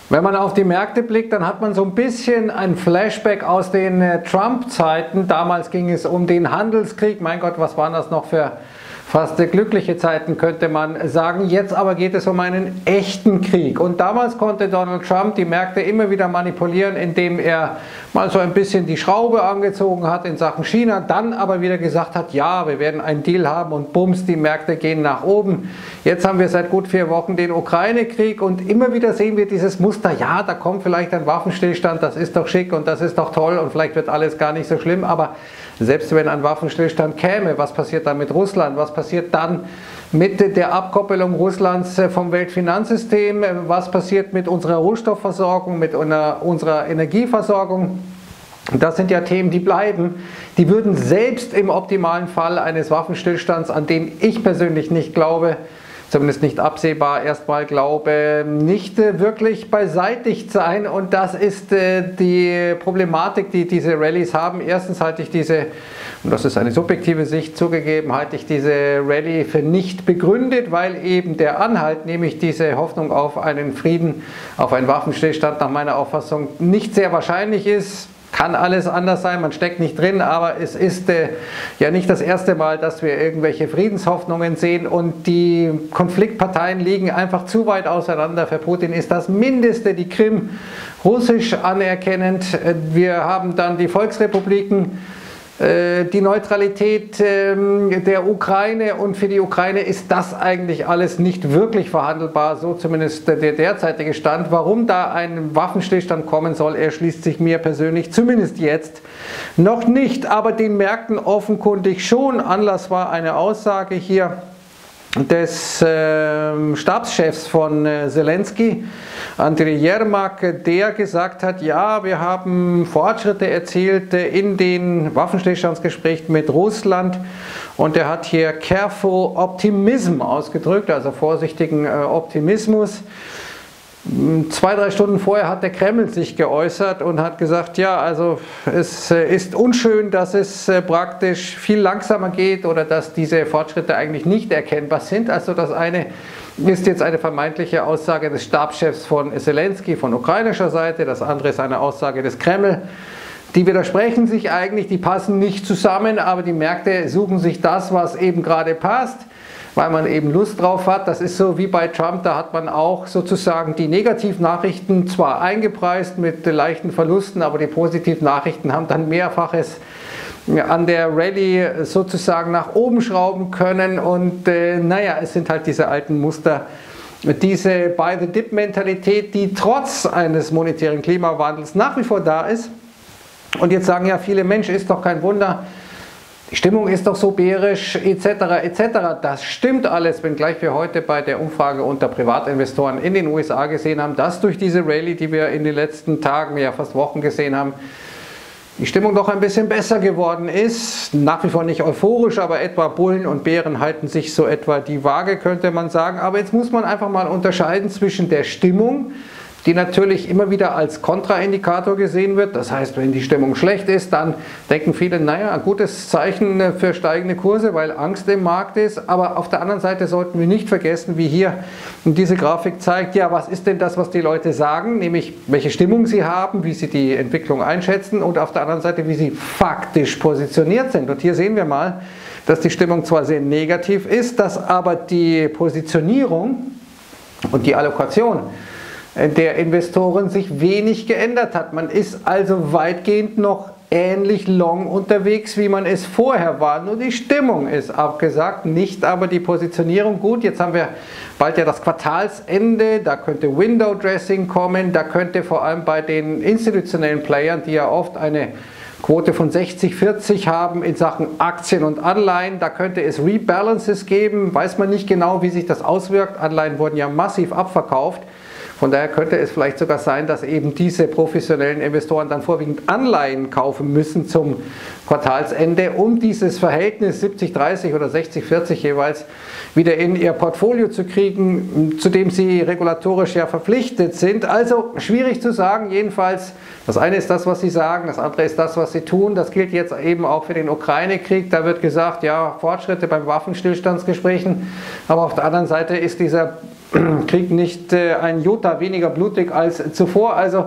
Wenn man auf die Märkte blickt, dann hat man so ein bisschen ein Flashback aus den Trump-Zeiten. Damals ging es um den Handelskrieg. Mein Gott, was waren das noch für fast glückliche Zeiten, könnte man sagen. Jetzt aber geht es um einen echten Krieg. Und damals konnte Donald Trump die Märkte immer wieder manipulieren, indem er mal so ein bisschen die Schraube angezogen hat in Sachen China, dann aber wieder gesagt hat, ja, wir werden einen Deal haben und bums, die Märkte gehen nach oben. Jetzt haben wir seit gut 4 Wochen den Ukraine-Krieg und immer wieder sehen wir dieses Muster, ja, da kommt vielleicht ein Waffenstillstand, das ist doch schick und das ist doch toll und vielleicht wird alles gar nicht so schlimm, aber selbst wenn ein Waffenstillstand käme, was passiert dann mit Russland? Was passiert dann mit der Abkoppelung Russlands vom Weltfinanzsystem? Was passiert mit unserer Rohstoffversorgung, mit unserer Energieversorgung? Das sind ja Themen, die bleiben. Die würden selbst im optimalen Fall eines Waffenstillstands, an den ich persönlich nicht glaube, zumindest nicht absehbar, erstmal glaube, nicht wirklich beseitigt sein. Und das ist die Problematik, die diese Rallyes haben. Erstens halte ich diese, und das ist eine subjektive Sicht zugegeben, halte ich diese Rallye für nicht begründet, weil eben der Anhalt, nämlich diese Hoffnung auf einen Frieden, auf einen Waffenstillstand nach meiner Auffassung nicht sehr wahrscheinlich ist. Kann alles anders sein, man steckt nicht drin, aber es ist ja nicht das erste Mal, dass wir irgendwelche Friedenshoffnungen sehen und die Konfliktparteien liegen einfach zu weit auseinander. Für Putin ist das Mindeste die Krim russisch anerkennend. Wir haben dann die Volksrepubliken, die Neutralität der Ukraine und für die Ukraine ist das eigentlich alles nicht wirklich verhandelbar, so zumindest der derzeitige Stand. Warum da ein Waffenstillstand kommen soll, erschließt sich mir persönlich zumindest jetzt noch nicht, aber den Märkten offenkundig schon. Anlass war eine Aussage hier des Stabschefs von Zelensky, Andriy Yermak, der gesagt hat, ja, wir haben Fortschritte erzielt in den Waffenstillstandsgesprächen mit Russland und er hat hier careful optimism ausgedrückt, also vorsichtigen Optimismus. 2, 3 Stunden vorher hat der Kreml sich geäußert und hat gesagt, ja, also es ist unschön, dass es praktisch viel langsamer geht oder dass diese Fortschritte eigentlich nicht erkennbar sind. Also das eine ist jetzt eine vermeintliche Aussage des Stabschefs von Zelensky von ukrainischer Seite, das andere ist eine Aussage des Kreml. Die widersprechen sich eigentlich, die passen nicht zusammen, aber die Märkte suchen sich das, was eben gerade passt, weil man eben Lust drauf hat. Das ist so wie bei Trump, da hat man auch sozusagen die Negativnachrichten zwar eingepreist mit leichten Verlusten, aber die Positivnachrichten haben dann Mehrfaches an der Rallye sozusagen nach oben schrauben können und naja, es sind halt diese alten Muster, diese Buy-the-Dip-Mentalität, die trotz eines monetären Klimawandels nach wie vor da ist. Und jetzt sagen ja viele, Mensch, ist doch kein Wunder, die Stimmung ist doch so bärisch etc. etc. Das stimmt alles, wenngleich wir heute bei der Umfrage unter Privatinvestoren in den USA gesehen haben, dass durch diese Rallye, die wir in den letzten Tagen, ja fast Wochen gesehen haben, die Stimmung doch ein bisschen besser geworden ist. Nach wie vor nicht euphorisch, aber etwa Bullen und Bären halten sich so etwa die Waage, könnte man sagen. Aber jetzt muss man einfach mal unterscheiden zwischen der Stimmung, die natürlich immer wieder als Kontraindikator gesehen wird. Das heißt, wenn die Stimmung schlecht ist, dann denken viele, naja, ein gutes Zeichen für steigende Kurse, weil Angst im Markt ist. Aber auf der anderen Seite sollten wir nicht vergessen, wie hier diese Grafik zeigt, ja, was ist denn das, was die Leute sagen, nämlich welche Stimmung sie haben, wie sie die Entwicklung einschätzen und auf der anderen Seite, wie sie faktisch positioniert sind. Und hier sehen wir mal, dass die Stimmung zwar sehr negativ ist, dass aber die Positionierung und die Allokation der Investoren sich wenig geändert hat. Man ist also weitgehend noch ähnlich long unterwegs, wie man es vorher war. Nur die Stimmung ist abgesagt, nicht aber die Positionierung. Gut, jetzt haben wir bald ja das Quartalsende, da könnte Window Dressing kommen, da könnte vor allem bei den institutionellen Playern, die ja oft eine Quote von 60-40 haben in Sachen Aktien und Anleihen, da könnte es Rebalances geben, weiß man nicht genau, wie sich das auswirkt. Anleihen wurden ja massiv abverkauft. Von daher könnte es vielleicht sogar sein, dass eben diese professionellen Investoren dann vorwiegend Anleihen kaufen müssen zum Quartalsende, um dieses Verhältnis 70-30 oder 60-40 jeweils wieder in ihr Portfolio zu kriegen, zu dem sie regulatorisch ja verpflichtet sind. Also schwierig zu sagen, jedenfalls, das eine ist das, was sie sagen, das andere ist das, was sie tun. Das gilt jetzt eben auch für den Ukraine-Krieg. Da wird gesagt, ja, Fortschritte beim Waffenstillstandsgesprächen, aber auf der anderen Seite ist dieser Krieg nicht ein Jota weniger blutig als zuvor. Also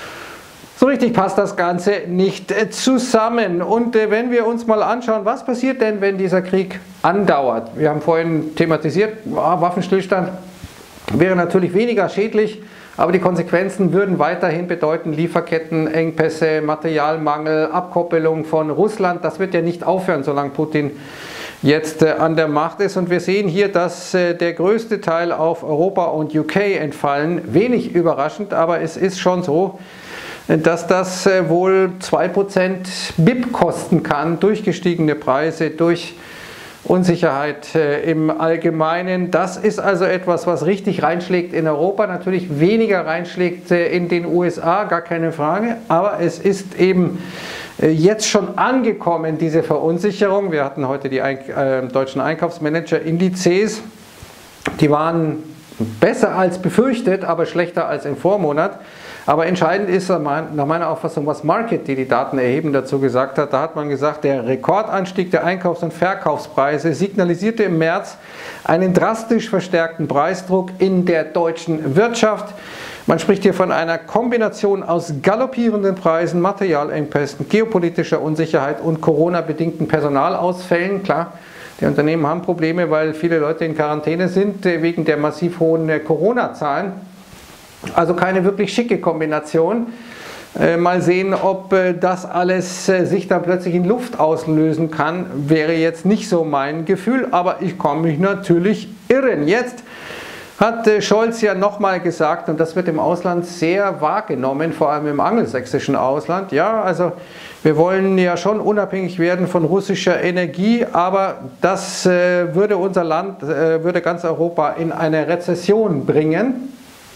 so richtig passt das Ganze nicht zusammen. Und wenn wir uns mal anschauen, was passiert denn, wenn dieser Krieg andauert? Wir haben vorhin thematisiert, Waffenstillstand wäre natürlich weniger schädlich, aber die Konsequenzen würden weiterhin bedeuten Lieferkettenengpässe, Materialmangel, Abkoppelung von Russland. Das wird ja nicht aufhören, solange Putin jetzt an der Macht ist. Und wir sehen hier, dass der größte Teil auf Europa und UK entfallen. Wenig überraschend, aber es ist schon so, dass das wohl 2% BIP kosten kann durch gestiegene Preise, durch Unsicherheit im Allgemeinen. Das ist also etwas, was richtig reinschlägt in Europa, natürlich weniger reinschlägt in den USA, gar keine Frage, aber es ist eben jetzt schon angekommen, diese Verunsicherung. Wir hatten heute die deutschen Einkaufsmanager-Indizes, die waren besser als befürchtet, aber schlechter als im Vormonat. Aber entscheidend ist nach meiner Auffassung, was Market, die Daten erheben, dazu gesagt hat. Da hat man gesagt, der Rekordanstieg der Einkaufs- und Verkaufspreise signalisierte im März einen drastisch verstärkten Preisdruck in der deutschen Wirtschaft. Man spricht hier von einer Kombination aus galoppierenden Preisen, Materialengpässen, geopolitischer Unsicherheit und Corona-bedingten Personalausfällen. Klar, die Unternehmen haben Probleme, weil viele Leute in Quarantäne sind wegen der massiv hohen Corona-Zahlen. Also keine wirklich schicke Kombination. Mal sehen, ob das alles sich dann plötzlich in Luft auslösen kann, wäre jetzt nicht so mein Gefühl, aber ich kann mich natürlich irren. Jetzt hat Scholz ja nochmal gesagt, und das wird im Ausland sehr wahrgenommen, vor allem im angelsächsischen Ausland, ja, also wir wollen ja schon unabhängig werden von russischer Energie, aber das würde unser Land, würde ganz Europa in eine Rezession bringen.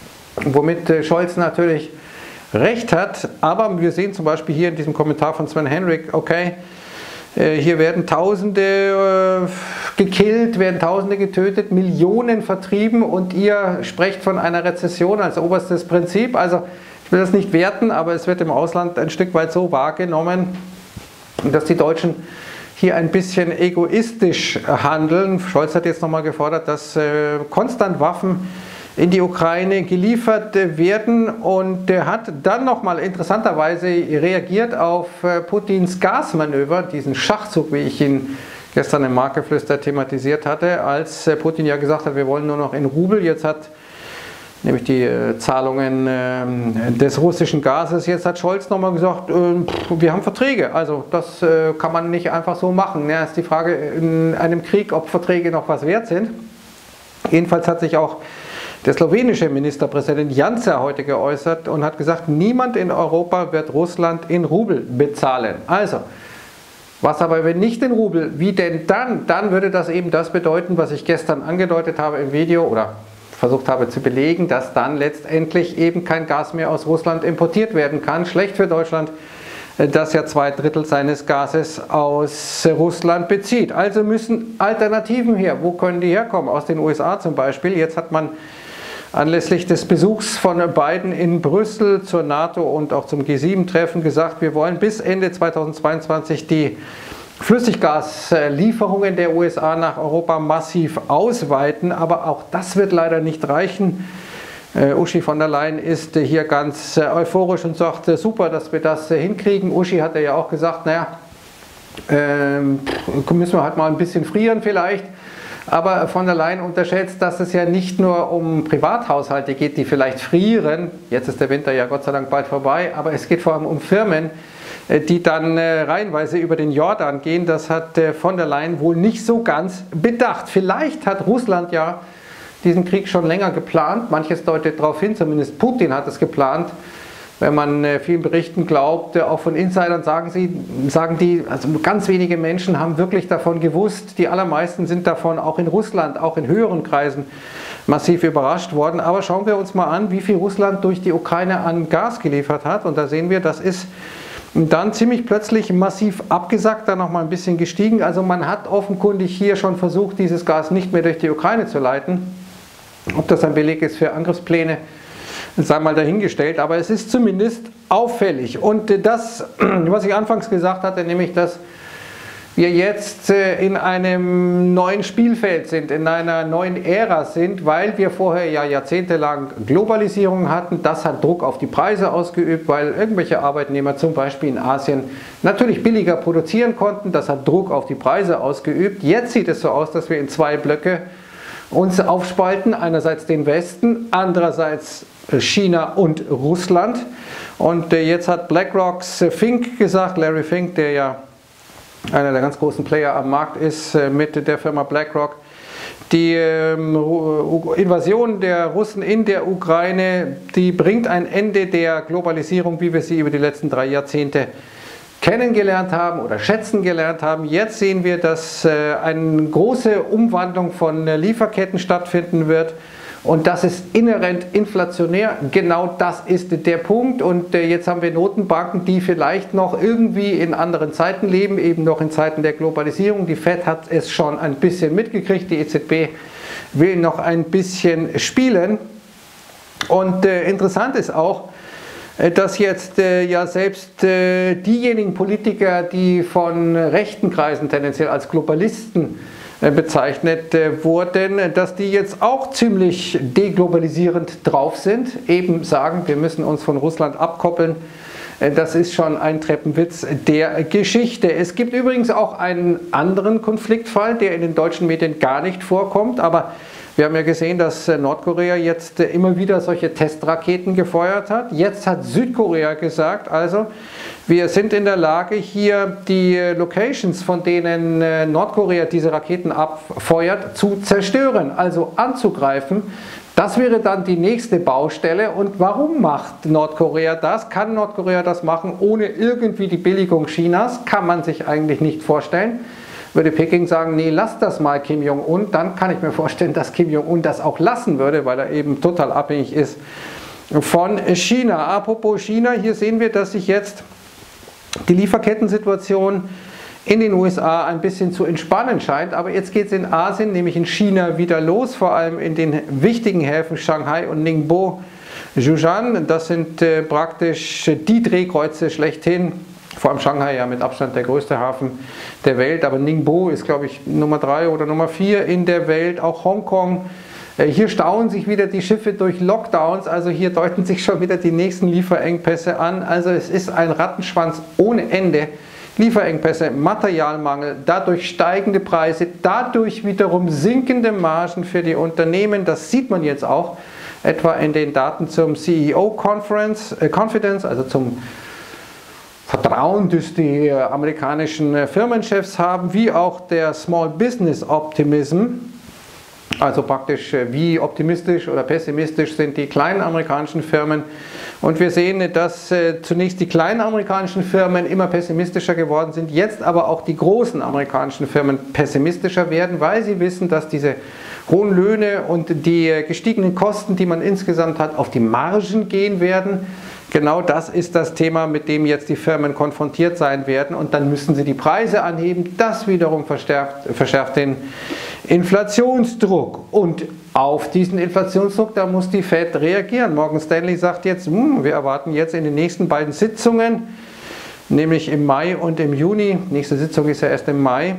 Womit Scholz natürlich recht hat, aber wir sehen zum Beispiel hier in diesem Kommentar von Sven Henrik, okay, hier werden Tausende gekillt, werden Tausende getötet, Millionen vertrieben und ihr sprecht von einer Rezession als oberstes Prinzip. Also ich will das nicht werten, aber es wird im Ausland ein Stück weit so wahrgenommen, dass die Deutschen hier ein bisschen egoistisch handeln. Scholz hat jetzt nochmal gefordert, dass konstant Waffen in die Ukraine geliefert werden und hat dann nochmal interessanterweise reagiert auf Putins Gasmanöver, diesen Schachzug, wie ich ihn gestern im Marktgeflüster thematisiert hatte, als Putin ja gesagt hat, wir wollen nur noch in Rubel, jetzt hat nämlich die Zahlungen des russischen Gases, jetzt hat Scholz nochmal gesagt, wir haben Verträge, also das kann man nicht einfach so machen. Ja, ist die Frage in einem Krieg, ob Verträge noch was wert sind. Jedenfalls hat sich auch der slowenische Ministerpräsident Janša heute geäußert und hat gesagt, niemand in Europa wird Russland in Rubel bezahlen. Also, was aber wenn nicht in Rubel, wie denn dann? Dann würde das eben das bedeuten, was ich gestern angedeutet habe im Video oder versucht habe zu belegen, dass dann letztendlich eben kein Gas mehr aus Russland importiert werden kann. Schlecht für Deutschland, das ja 2/3 seines Gases aus Russland bezieht. Also müssen Alternativen her. Wo können die herkommen? Aus den USA zum Beispiel. Jetzt hat man anlässlich des Besuchs von Biden in Brüssel zur NATO und auch zum G7-Treffen gesagt, wir wollen bis Ende 2022 die Flüssiggaslieferungen der USA nach Europa massiv ausweiten, aber auch das wird leider nicht reichen. Uschi von der Leyen ist hier ganz euphorisch und sagt, super, dass wir das hinkriegen. Uschi hat ja auch gesagt, naja, müssen wir halt mal ein bisschen frieren vielleicht. Aber von der Leyen unterschätzt, dass es ja nicht nur um Privathaushalte geht, die vielleicht frieren. Jetzt ist der Winter ja Gott sei Dank bald vorbei, aber es geht vor allem um Firmen, die dann reihenweise über den Jordan gehen. Das hat von der Leyen wohl nicht so ganz bedacht. Vielleicht hat Russland ja diesen Krieg schon länger geplant. Manches deutet darauf hin, zumindest Putin hat es geplant. Wenn man vielen Berichten glaubt, auch von Insidern sagen die, also ganz wenige Menschen haben wirklich davon gewusst. Die allermeisten sind davon auch in Russland, auch in höheren Kreisen massiv überrascht worden. Aber schauen wir uns mal an, wie viel Russland durch die Ukraine an Gas geliefert hat. Und da sehen wir, das ist dann ziemlich plötzlich massiv abgesackt, dann nochmal ein bisschen gestiegen. Also man hat offenkundig hier schon versucht, dieses Gas nicht mehr durch die Ukraine zu leiten. Ob das ein Beleg ist für Angriffspläne, sei mal dahingestellt, aber es ist zumindest auffällig. Und das, was ich anfangs gesagt hatte, nämlich dass wir jetzt in einem neuen Spielfeld sind, in einer neuen Ära sind, weil wir vorher ja jahrzehntelang Globalisierung hatten. Das hat Druck auf die Preise ausgeübt, weil irgendwelche Arbeitnehmer zum Beispiel in Asien natürlich billiger produzieren konnten. Das hat Druck auf die Preise ausgeübt. Jetzt sieht es so aus, dass wir in zwei Blöcke uns aufspalten. Einerseits den Westen, andererseits China und Russland. Und jetzt hat BlackRocks Fink gesagt, Larry Fink, der ja einer der ganz großen Player am Markt ist, mit der Firma BlackRock. Die Invasion der Russen in der Ukraine, die bringt ein Ende der Globalisierung, wie wir sie über die letzten 3 Jahrzehnte kennengelernt haben oder schätzen gelernt haben. Jetzt sehen wir, dass eine große Umwandlung von Lieferketten stattfinden wird. Und das ist inhärent inflationär, genau das ist der Punkt. Und jetzt haben wir Notenbanken, die vielleicht noch irgendwie in anderen Zeiten leben, eben noch in Zeiten der Globalisierung. Die Fed hat es schon ein bisschen mitgekriegt, die EZB will noch ein bisschen spielen. Und interessant ist auch, dass jetzt ja selbst diejenigen Politiker, die von rechten Kreisen tendenziell als Globalisten bezeichnet wurden, dass die jetzt auch ziemlich deglobalisierend drauf sind, eben sagen, wir müssen uns von Russland abkoppeln. Das ist schon ein Treppenwitz der Geschichte. Es gibt übrigens auch einen anderen Konfliktfall, der in den deutschen Medien gar nicht vorkommt, aber wir haben ja gesehen, dass Nordkorea jetzt immer wieder solche Testraketen gefeuert hat. Jetzt hat Südkorea gesagt, also wir sind in der Lage, hier die Locations, von denen Nordkorea diese Raketen abfeuert, zu zerstören, also anzugreifen. Das wäre dann die nächste Baustelle. Und warum macht Nordkorea das? Kann Nordkorea das machen ohne irgendwie die Billigung Chinas? Kann man sich eigentlich nicht vorstellen. Würde Peking sagen, nee, lass das mal Kim Jong-un, dann kann ich mir vorstellen, dass Kim Jong-un das auch lassen würde, weil er eben total abhängig ist von China. Apropos China, hier sehen wir, dass sich jetzt die Lieferkettensituation in den USA ein bisschen zu entspannen scheint, aber jetzt geht es in Asien, nämlich in China, wieder los, vor allem in den wichtigen Häfen Shanghai und Ningbo, Zhejiang. Das sind praktisch die Drehkreuze schlechthin. Vor allem Shanghai ja mit Abstand der größte Hafen der Welt, aber Ningbo ist, glaube ich, Nummer 3 oder Nummer 4 in der Welt, auch Hongkong. Hier stauen sich wieder die Schiffe durch Lockdowns, also hier deuten sich schon wieder die nächsten Lieferengpässe an. Also es ist ein Rattenschwanz ohne Ende. Lieferengpässe, Materialmangel, dadurch steigende Preise, dadurch wiederum sinkende Margen für die Unternehmen. Das sieht man jetzt auch etwa in den Daten zum CEO Confidence, also zum Vertrauen, das die amerikanischen Firmenchefs haben, wie auch der Small Business Optimism, also praktisch wie optimistisch oder pessimistisch sind die kleinen amerikanischen Firmen. Und wir sehen, dass zunächst die kleinen amerikanischen Firmen immer pessimistischer geworden sind, jetzt aber auch die großen amerikanischen Firmen pessimistischer werden, weil sie wissen, dass diese hohen Löhne und die gestiegenen Kosten, die man insgesamt hat, auf die Margen gehen werden. Genau das ist das Thema, mit dem jetzt die Firmen konfrontiert sein werden und dann müssen sie die Preise anheben. Das wiederum verschärft den Inflationsdruck und auf diesen Inflationsdruck, da muss die Fed reagieren. Morgan Stanley sagt jetzt, wir erwarten jetzt in den nächsten beiden Sitzungen, nämlich im Mai und im Juni, nächste Sitzung ist ja erst im Mai,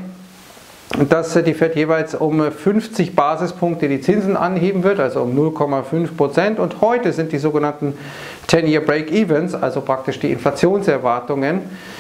dass die Fed jeweils um 50 Basispunkte die Zinsen anheben wird, also um 0,5%. Und heute sind die sogenannten 10-Year Break-Evens, also praktisch die Inflationserwartungen,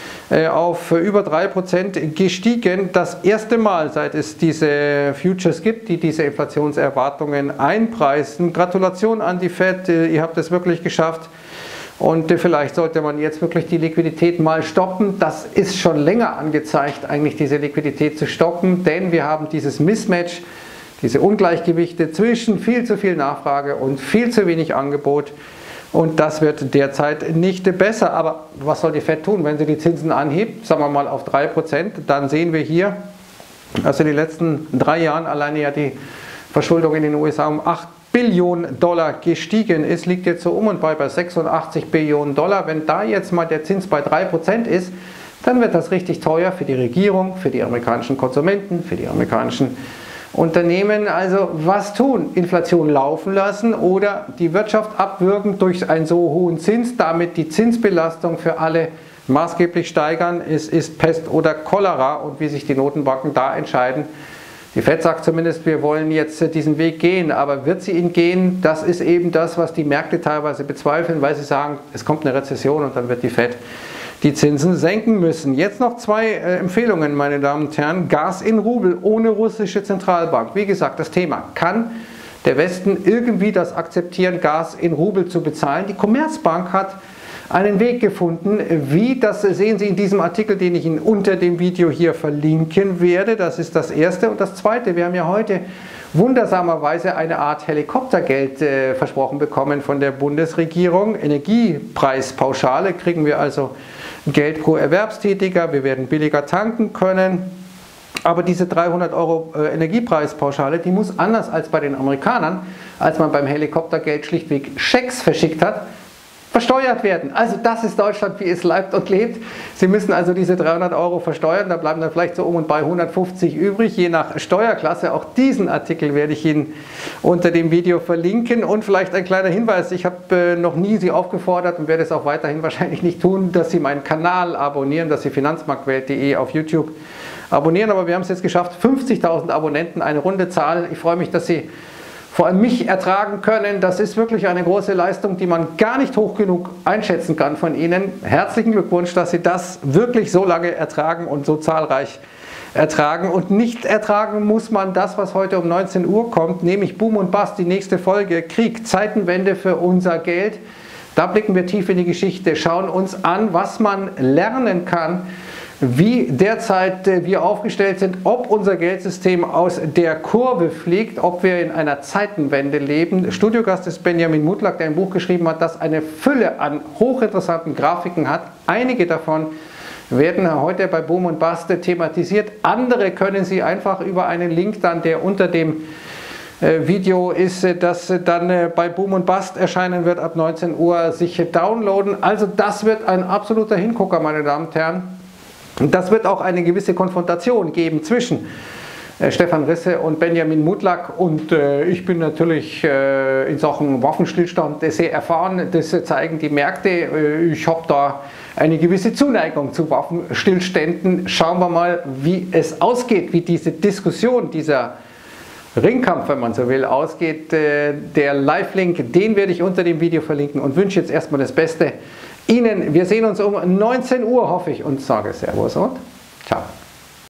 auf über 3% gestiegen. Das erste Mal, seit es diese Futures gibt, die diese Inflationserwartungen einpreisen. Gratulation an die Fed, ihr habt es wirklich geschafft. Und vielleicht sollte man jetzt wirklich die Liquidität mal stoppen. Das ist schon länger angezeigt, eigentlich diese Liquidität zu stoppen, denn wir haben dieses Mismatch, diese Ungleichgewichte zwischen viel zu viel Nachfrage und viel zu wenig Angebot. Und das wird derzeit nicht besser. Aber was soll die Fed tun, wenn sie die Zinsen anhebt, sagen wir mal auf 3%, dann sehen wir hier, dass in den letzten 3 Jahren alleine ja die Verschuldung in den USA um 8 Billionen Dollar gestiegen ist, liegt jetzt so um und bei 86 Billionen Dollar. Wenn da jetzt mal der Zins bei 3% ist, dann wird das richtig teuer für die Regierung, für die amerikanischen Konsumenten, für die amerikanischen Unternehmen. Also was tun? Inflation laufen lassen oder die Wirtschaft abwürgen durch einen so hohen Zins, damit die Zinsbelastung für alle maßgeblich steigern. Es ist Pest oder Cholera und wie sich die Notenbanken da entscheiden. Die Fed sagt zumindest, wir wollen jetzt diesen Weg gehen, aber wird sie ihn gehen? Das ist eben das, was die Märkte teilweise bezweifeln, weil sie sagen, es kommt eine Rezession und dann wird die Fed die Zinsen senken müssen. Jetzt noch zwei Empfehlungen, meine Damen und Herren. Gas in Rubel ohne russische Zentralbank. Wie gesagt, das Thema, kann der Westen irgendwie das akzeptieren, Gas in Rubel zu bezahlen? Die Commerzbank hat einen Weg gefunden, wie, das sehen Sie in diesem Artikel, den ich Ihnen unter dem Video hier verlinken werde. Das ist das Erste. Und das Zweite, wir haben ja heute wundersamerweise eine Art Helikoptergeld versprochen bekommen von der Bundesregierung. Energiepreispauschale, kriegen wir also Geld pro Erwerbstätiger, wir werden billiger tanken können. Aber diese 300 € Energiepreispauschale, die muss anders als bei den Amerikanern, als man beim Helikoptergeld schlichtweg Schecks verschickt hat, versteuert werden. Also das ist Deutschland, wie es leibt und lebt. Sie müssen also diese 300 € versteuern, da bleiben dann vielleicht so um und bei 150 übrig, je nach Steuerklasse. Auch diesen Artikel werde ich Ihnen unter dem Video verlinken. Und vielleicht ein kleiner Hinweis, ich habe noch nie Sie aufgefordert und werde es auch weiterhin wahrscheinlich nicht tun, dass Sie meinen Kanal abonnieren, dass Sie finanzmarktwelt.de auf YouTube abonnieren. Aber wir haben es jetzt geschafft, 50.000 Abonnenten, eine runde Zahl. Ich freue mich, dass Sie vor allem mich ertragen können. Das ist wirklich eine große Leistung, die man gar nicht hoch genug einschätzen kann von Ihnen. Herzlichen Glückwunsch, dass Sie das wirklich so lange ertragen und so zahlreich ertragen. Und nicht ertragen muss man das, was heute um 19 Uhr kommt, nämlich Boom und Bust, die nächste Folge, Krieg, Zeitenwende für unser Geld. Da blicken wir tief in die Geschichte, schauen uns an, was man lernen kann, wie derzeit wir aufgestellt sind, ob unser Geldsystem aus der Kurve fliegt, ob wir in einer Zeitenwende leben. Studiogast ist Benjamin Mutlak, der ein Buch geschrieben hat, das eine Fülle an hochinteressanten Grafiken hat. Einige davon werden heute bei Boom und Bust thematisiert. Andere können Sie einfach über einen Link dann, der unter dem Video ist, das dann bei Boom und Bust erscheinen wird, ab 19 Uhr sich downloaden. Also das wird ein absoluter Hingucker, meine Damen und Herren. Und das wird auch eine gewisse Konfrontation geben zwischen Stefan Risse und Benjamin Mutlak. Und ich bin natürlich in Sachen Waffenstillstand sehr erfahren. Das zeigen die Märkte. Ich habe da eine gewisse Zuneigung zu Waffenstillständen. Schauen wir mal, wie es ausgeht, wie diese Diskussion, dieser Ringkampf, wenn man so will, ausgeht. Der Live-Link, den werde ich unter dem Video verlinken und wünsche jetzt erstmal das Beste Ihnen. Wir sehen uns um 19 Uhr, hoffe ich, und sage Servus und ciao.